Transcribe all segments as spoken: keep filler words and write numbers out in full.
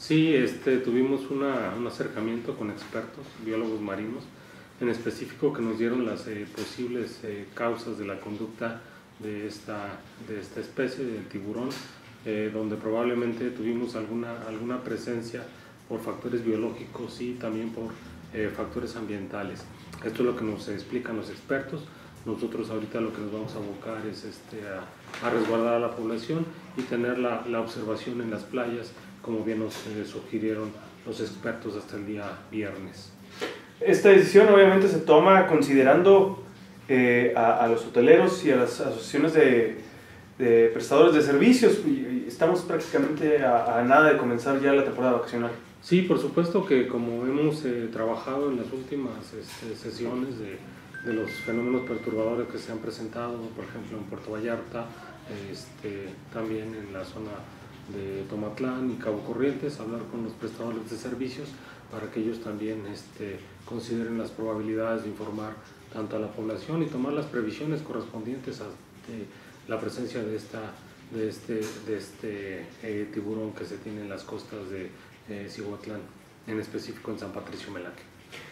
Sí, este, tuvimos una, un acercamiento con expertos, biólogos marinos, en específico que nos dieron las eh, posibles eh, causas de la conducta de esta, de esta especie, del tiburón, eh, donde probablemente tuvimos alguna, alguna presencia por factores biológicos y también por eh, factores ambientales. Esto es lo que nos explican los expertos. Nosotros ahorita lo que nos vamos a abocar es este, a, a resguardar a la población y tener la, la observación en las playas, como bien nos eh, sugirieron los expertos hasta el día viernes. Esta decisión obviamente se toma considerando eh, a, a los hoteleros y a las asociaciones de, de prestadores de servicios. Y estamos prácticamente a, a nada de comenzar ya la temporada vacacional. Sí, por supuesto que como hemos eh, trabajado en las últimas este, sesiones de, de los fenómenos perturbadores que se han presentado, por ejemplo en Puerto Vallarta, este, también en la zona de Tomatlán y Cabo Corrientes, hablar con los prestadores de servicios para que ellos también este, consideren las probabilidades de informar tanto a la población y tomar las previsiones correspondientes a de, la presencia de, esta, de este, de este eh, tiburón que se tiene en las costas de eh, Cihuatlán, en específico en San Patricio Melaque.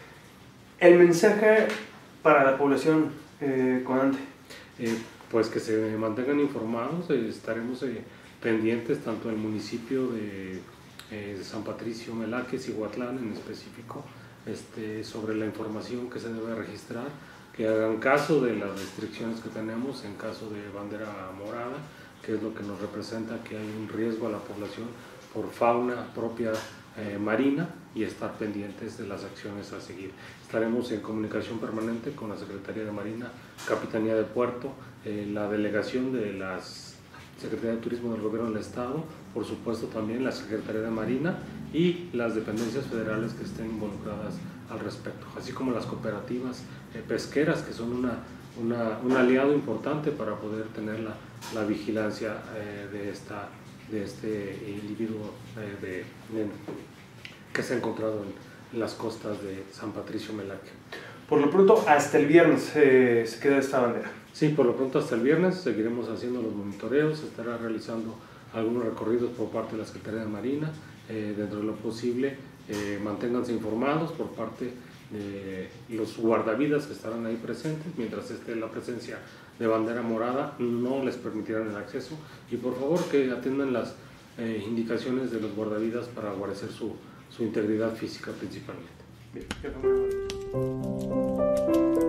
El mensaje para la población, eh, comandante. Eh, pues que se mantengan informados, eh, estaremos eh, pendientes tanto del municipio de eh, San Patricio Melaque, Cihuatlán en específico, este, sobre la información que se debe registrar, que hagan caso de las restricciones que tenemos en caso de bandera morada, que es lo que nos representa que hay un riesgo a la población por fauna propia eh, marina, y estar pendientes de las acciones a seguir. Estaremos en comunicación permanente con la Secretaría de Marina, Capitanía de Puerto, eh, la delegación de la Secretaría de Turismo del Gobierno del Estado, por supuesto también la Secretaría de Marina y las dependencias federales que estén involucradas al respecto, así como las cooperativas eh, pesqueras, que son una, una, un aliado importante para poder tener la, la vigilancia eh, de, esta, de este individuo eh, de, de, que se ha encontrado en, en las costas de San Patricio Melaque. Por lo pronto, hasta el viernes eh, se queda esta bandera. Sí, por lo pronto hasta el viernes seguiremos haciendo los monitoreos, se estará realizando algunos recorridos por parte de la Secretaría de Marina, eh, dentro de lo posible eh, manténganse informados por parte de los guardavidas que estarán ahí presentes, mientras esté la presencia de bandera morada no les permitirán el acceso, y por favor que atiendan las eh, indicaciones de los guardavidas para guarecer su, su integridad física principalmente. Bien.